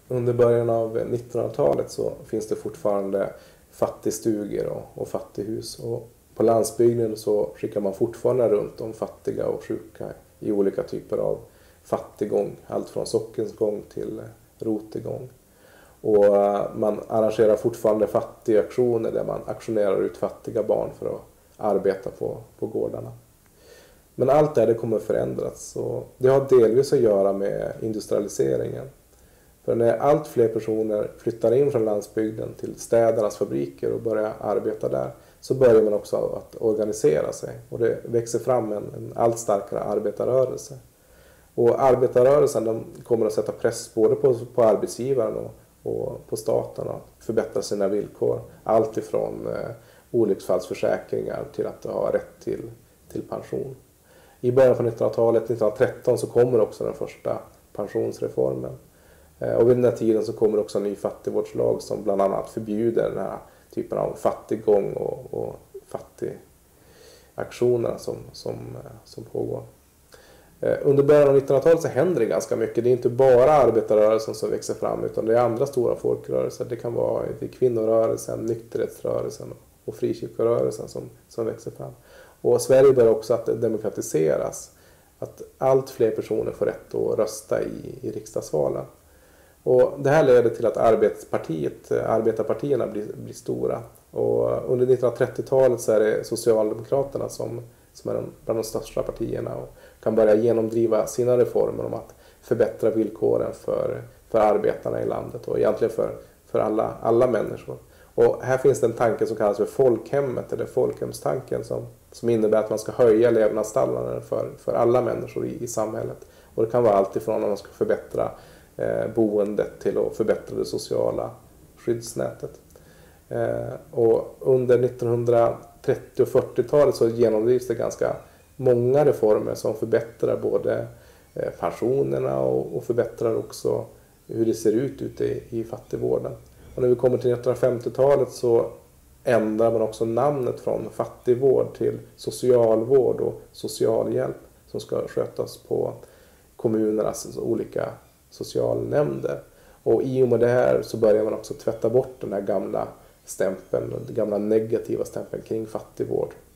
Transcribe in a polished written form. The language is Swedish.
Under början av 1900-talet så finns det fortfarande fattigstugor och fattighus. Och på landsbygden så skickar man fortfarande runt de fattiga och sjuka i olika typer av fattiggång. Allt från sockensgång till rotegång. Och man arrangerar fortfarande fattigaktioner där man aktionerar ut fattiga barn för att arbeta på gårdarna. Men allt det kommer förändras. Och det har delvis att göra med industrialiseringen. För när allt fler personer flyttar in från landsbygden till städernas fabriker och börjar arbeta där, så börjar man också att organisera sig. Och det växer fram en allt starkare arbetarrörelse. Och arbetarrörelsen de kommer att sätta press både på arbetsgivaren och på staten att förbättra sina villkor. Allt ifrån olycksfallsförsäkringar till att ha rätt till pension. I början på 1900-talet, 1913, så kommer också den första pensionsreformen. Och vid den här tiden så kommer också en ny fattigvårdslag som bland annat förbjuder den här typen av fattiggång och fattigaktioner som pågår. Under början av 1900-talet så händer det ganska mycket. Det är inte bara arbetarrörelsen som växer fram, utan det är andra stora folkrörelser. Det kan vara kvinnorörelsen, nykterhetsrörelsen och frikyrkorörelsen som växer fram. Och Sverige börjar också att demokratiseras. Att allt fler personer får rätt att rösta i riksdagsvalen. Och det här leder till att arbetarpartierna blir stora. Och under 1930-talet så är det Socialdemokraterna som är bland de största partierna och kan börja genomdriva sina reformer om att förbättra villkoren för arbetarna i landet och egentligen för alla människor. Och här finns det en tanke som kallas för folkhemmet eller folkhemstanken som innebär att man ska höja levnadsstandarden för alla människor i samhället. Och det kan vara allt ifrån att man ska förbättra boendet till att förbättra det sociala skyddsnätet. Och under 1930- och 40-talet så genomdrivs det ganska många reformer som förbättrar både pensionerna och förbättrar också hur det ser ut ute i fattigvården. Och när vi kommer till 1950-talet så ändrar man också namnet från fattigvård till socialvård och socialhjälp som ska skötas på kommunernas olika socialnämnder. Och i och med det här så börjar man också tvätta bort den här gamla stämpeln, den gamla negativa stämpeln kring fattigvård.